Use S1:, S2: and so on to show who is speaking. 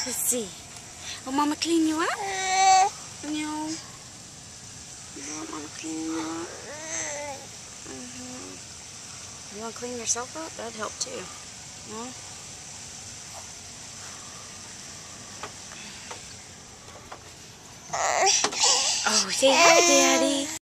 S1: Let's see. Will Mama clean you up? No. You want Mama clean you up? You want to clean yourself up? That'd help too. No? Oh, say hi, Daddy.